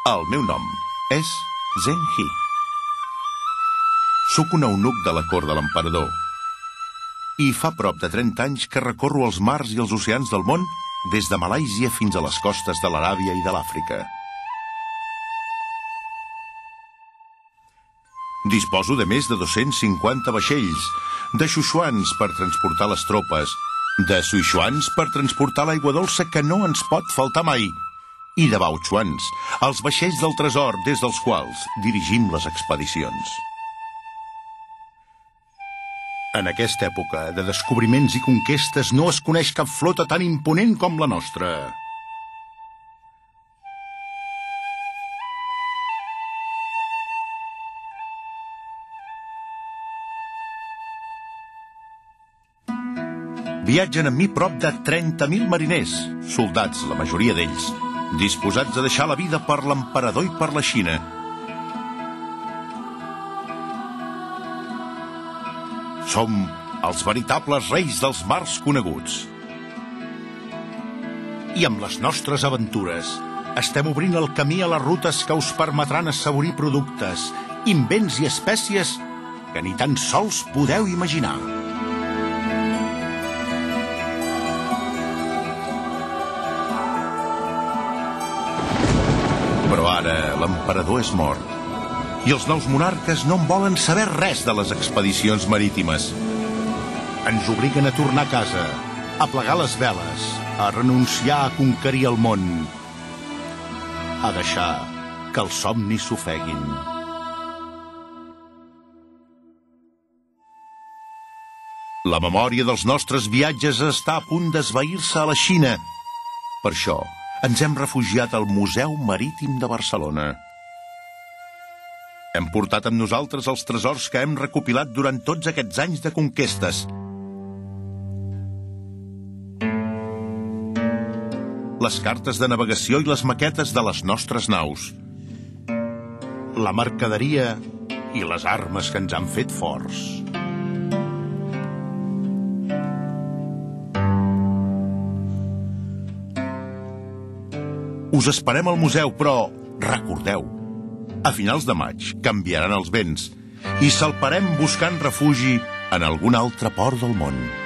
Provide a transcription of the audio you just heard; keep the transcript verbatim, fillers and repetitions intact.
El meu nom és Zheng He. Soc un eunuc de la cort de l'emperador i fa prop de trenta anys que recorro els mars i els oceans del món des de Malàisia fins a les costes de l'Aràbia i de l'Àfrica. Disposo de més de dos-cents cinquanta vaixells, de xuxuans per transportar les tropes, de suixuans per transportar l'aigua dolça que no ens pot faltar mai, i de baochuans, els vaixells del tresor des dels quals dirigim les expedicions. En aquesta època de descobriments i conquestes no es coneix cap flota tan imponent com la nostra. Viatgen amb mi prop de trenta mil mariners, soldats, la majoria d'ells, disposats a deixar la vida per l'emperador i per la Xina. Som els veritables reis dels mars coneguts. I amb les nostres aventures estem obrint el camí a les rutes que us permetran assaborir productes, invents i espècies que ni tan sols podeu imaginar. Però ara l'emperador és mort i els nous monarques no en volen saber res de les expedicions marítimes. Ens obliguen a tornar a casa, a plegar les veles, a renunciar a conquerir el món, a deixar que els somnis s'ofeguin. La memòria dels nostres viatges està a punt d'esvair-se a la Xina. Per això ens hem refugiat al Museu Marítim de Barcelona. Hem portat amb nosaltres els tresors que hem recopilat durant tots aquests anys de conquestes. Les cartes de navegació i les maquetes de les nostres naus. La mercaderia i les armes que ens han fet forts. Us esperem al museu, però recordeu, a finals de maig canviaran els vents i salparem buscant refugi en algun altre port del món.